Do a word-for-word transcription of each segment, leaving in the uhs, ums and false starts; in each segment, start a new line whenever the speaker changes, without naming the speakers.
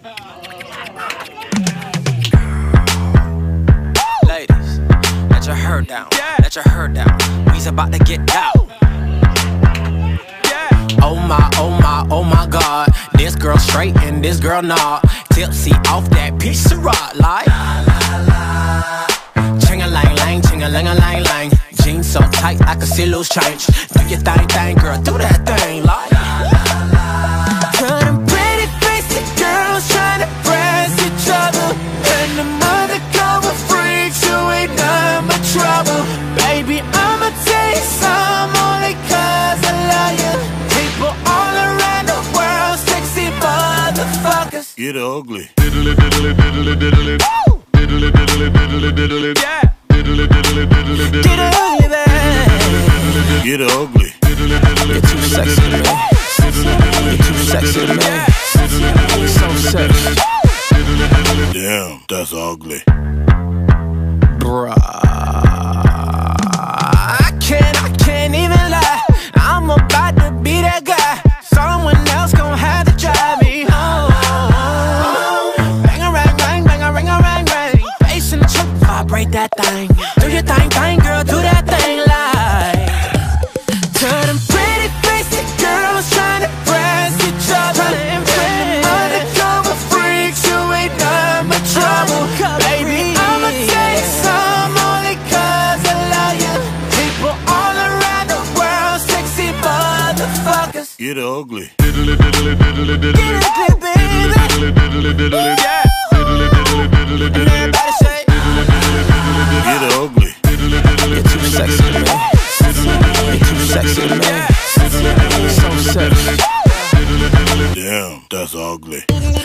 Ladies, let your hair down, let your hair down. We's about to get down. Oh my, oh my, oh my God. This girl straight and this girl not. Tipsy off that piece of rock like ching-a-lang-lang, ching-a-lang-a-lang-lang. Jeans so tight I can see loose change. Do your thing, thing, girl, do that thing like cut them pretty basic girls trying to press each other, and the mother cover freaks who ain't nothing but trouble. Baby, I'ma tell you some only cause I love you. People all around the world, sexy motherfuckers.
Get ugly.
Diddly diddly diddly diddly. Diddly diddly diddly diddly. Yeah. Diddly diddly diddly diddly. Get ugly, baby.
Get ugly.
You're too sexy to me. You're too sexy to me. So sexy.
Damn, that's ugly.
Bruh, I can't, I can't even lie. I'm about to be that guy. Someone else gon' have to drive me home. Bang a rang rang, bang a ring a rang rang. Bass in the truck, vibrate that thing. Do your thing, thing, girl, do that thing like. To them pretty basic girls trying to press each other, and them undercover freaks who ain't nothing but trouble. Baby, I'ma tell you some only cause I love you. People all around the world, sexy motherfuckers.
Get ugly.
Diddly diddly diddly diddly. Get ugly, baby. Diddly diddly diddly. Yeah. Diddly diddly diddly diddly. And everybody say
get ugly.
You're too sexy to me. You're too sexy to me. So sexy.
Damn, that's ugly.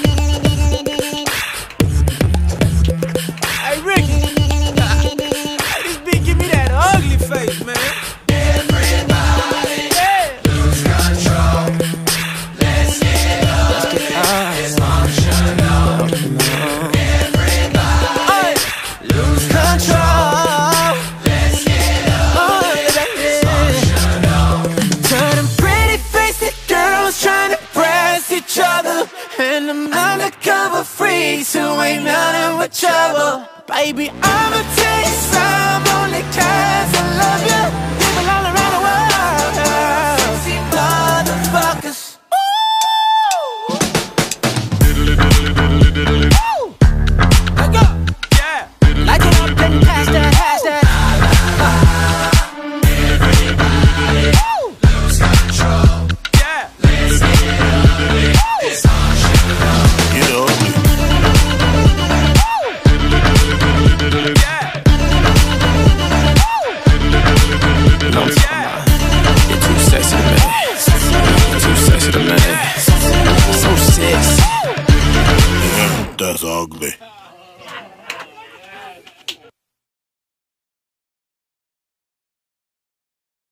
Hey Ricky, hey, this beat give me that ugly face, man. Everybody, yeah. Lose control. Let's get up. It's functional. Everybody, lose control. Let's get up. It's functional. To them pretty basic girls trying to press each other, and them undercover freaks who ain't nothing but trouble. Baby, I'ma tell you some only cause I love you. People all around the world, sexy motherfuckers. Ooh. Diddly diddly diddly diddly. Ooh. Let go. Yeah. Like it up and pass that, pass that. Everybody, ooh. Lose control. Yeah. Let's get up. It's functional.
Get ugly.
You're too sexy to me. You're too sexy to me. So sexy.
Damn, that's ugly.